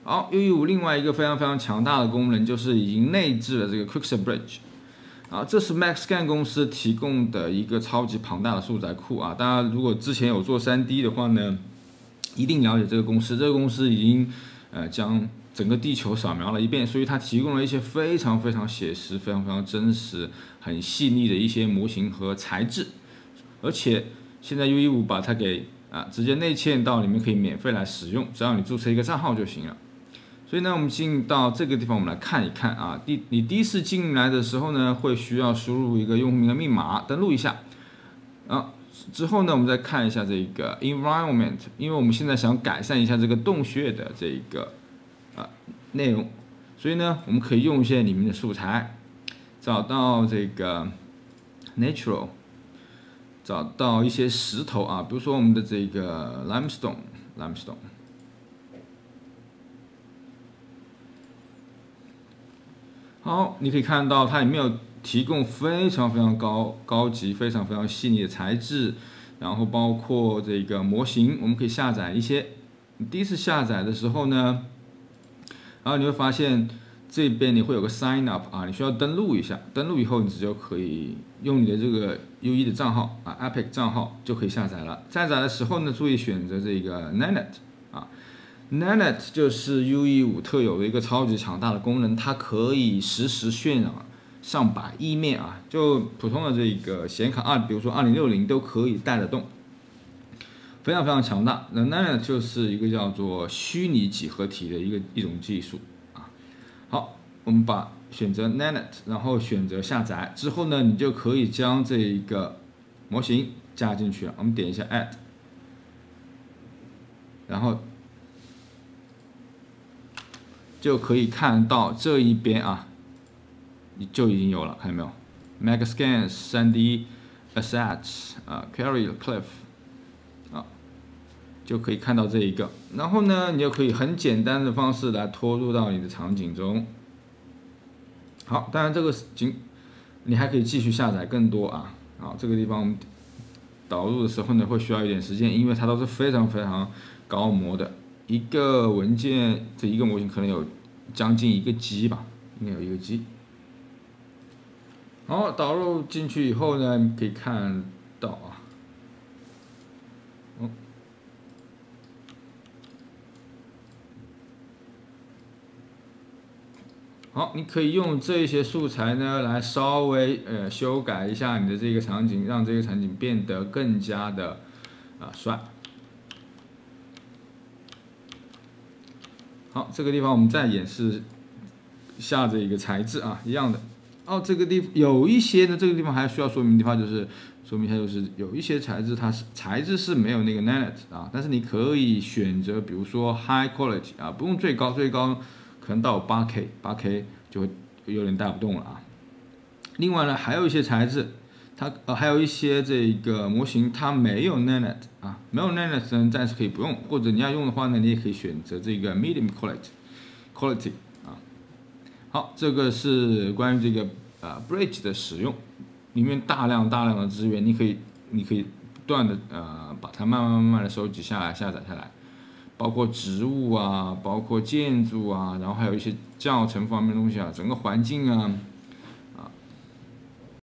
好，U15另外一个非常强大的功能就是已经内置了这个 QuickSet Bridge。啊，这是 MaxScan 公司提供的一个超级庞大的素材库啊！大家如果之前有做3D 的话呢，一定了解这个公司。这个公司已经将整个地球扫描了一遍，所以它提供了一些非常写实、非常真实、很细腻的一些模型和材质。而且现在 U15把它给直接内嵌到里面，可以免费来使用，只要你注册一个账号就行了。所以呢，我们进到这个地方，我们来看一看啊。你第一次进来的时候呢，会需要输入一个用户名和密码，登录一下。之后呢，我们再看一下这个 environment， 因为我们现在想改善一下这个洞穴的这个内容，所以呢，我们可以用一些里面的素材，找到这个 natural， 找到一些石头啊，比如说我们的这个 limestone。好，你可以看到它里面有提供非常高级、非常细腻的材质，然后包括这个模型，我们可以下载一些。你第一次下载的时候呢，然后你会发现这边你会有个 sign up 啊，你需要登录一下。登录以后，你就可以用你的这个 U1的账号Epic 账号就可以下载了。下载的时候呢，注意选择这个 Nanite 啊。Nanite 就是 U15特有的一个超级强大的功能，它可以实时渲染上百亿面啊，就普通的这个显卡比如说2060都可以带得动，非常强大。那 Nanite 就是一个叫做虚拟几何体的一种技术啊。好，我们选择 Nanite， 然后选择下载之后呢，你就可以将这一个模型加进去了。我们点一下 Add， 然后就可以看到这一边啊，就已经有了，看见没有 ？MaxScan 3D Assets Carry Cliff 就可以看到这一个。然后呢，你就可以很简单的方式来拖入到你的场景中。好，当然这个你还可以继续下载更多啊。好，这个地方我们导入的时候呢，会需要一点时间，因为它都是非常高模的。一个文件，这一个模型可能有将近1个G吧，应该有1个G。好，导入进去以后呢，你可以看到啊，好，你可以用这些素材呢来稍微修改一下你的这个场景，让这个场景变得更加的帅。好，这个地方我们再演示下这个材质啊，一样的。这个地方有一些呢，这个地方还需要说明的地方就是说明一下，就是有一些材质材质是没有那个 Nanite 啊，但是你可以选择，比如说 High Quality 啊，不用最高可能到8K 就会有点带不动了啊。另外呢，还有一些材质。还有一些这个模型它没有 Nanite 啊，没有 Nanite 呢暂时可以不用，或者你要用的话呢，你也可以选择这个 Medium Quality 啊。好，这个是关于这个Bridge 的使用，里面大量的资源，你可以不断的把它慢慢的收集下来、下载下来，包括植物啊，包括建筑啊，然后还有一些教程方面的东西啊，整个环境啊。